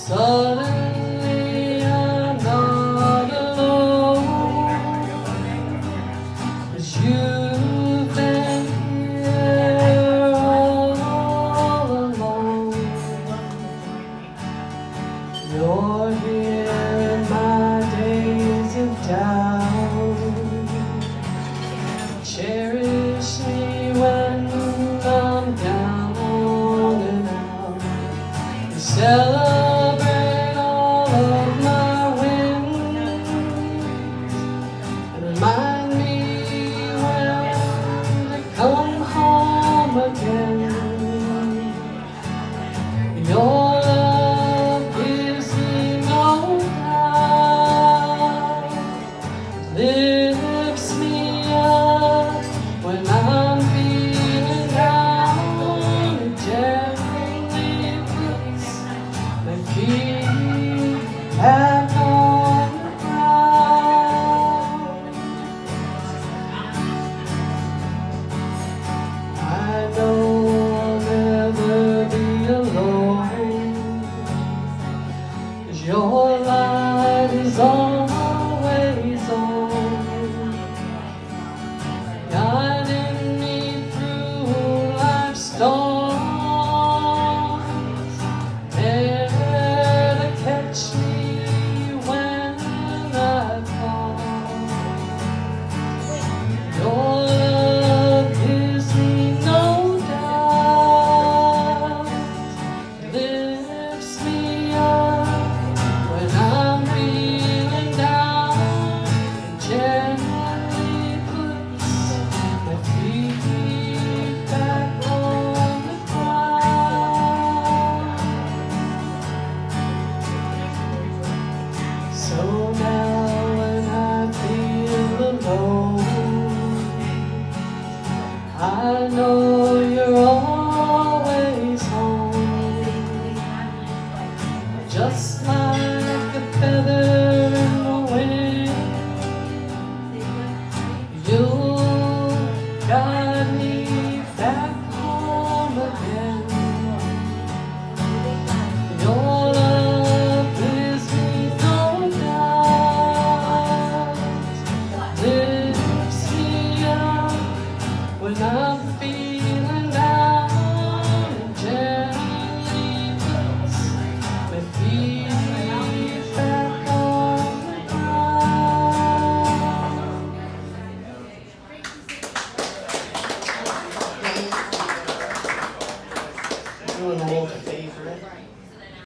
Suddenly I'm not alone, 'cause you've been here all alone. You're here in my days of doubt. Cherish me when I'm down and out. You celebrate all of my wins and remind me when to come home again. Your love gives me no doubt, lifts me up when I'm feeling down, and gently puts my feet back on the ground. I know I'll never be alone, 'cause your light is always on, guiding me through life's storms, there to catch me when I fall. Your love gives me no doubt, lifts me up when I'm feeling down, and gently puts my feet back on the ground. So now when I feel alone, I know you're always home, just like a feather in the wind. You'll guide me back home again. Your love gives me no doubt, lifts me up when I'm feeling down, and gently puts my feet back on the ground.